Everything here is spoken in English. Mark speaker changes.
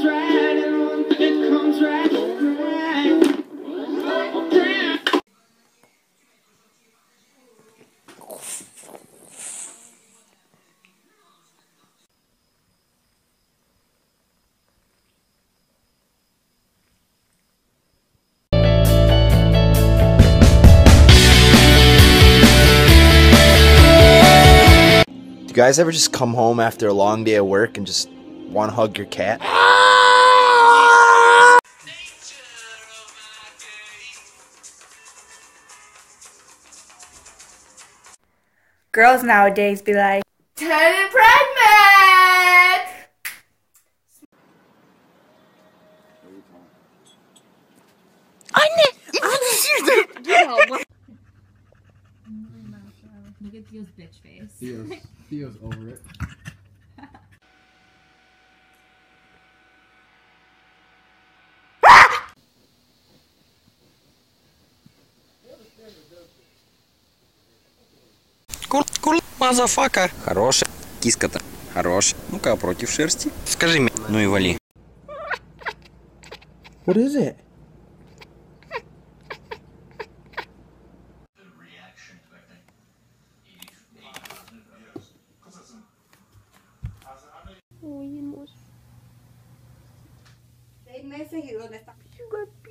Speaker 1: comes right, it comes right, right.
Speaker 2: You guys ever just come home after a long day of work and just want to hug your cat?
Speaker 3: Girls nowadays be like, 10 and pregnant!
Speaker 4: Look at Theo's bitch face.
Speaker 5: Theo's over it.
Speaker 6: Кул, мазафака. Хорошая. Киска-то. Хорошая. Ну-ка, против шерсти. Скажи мне. Ну и вали.
Speaker 2: What is it?
Speaker 3: Uy, hermoso. 6 meses y ¿dónde está?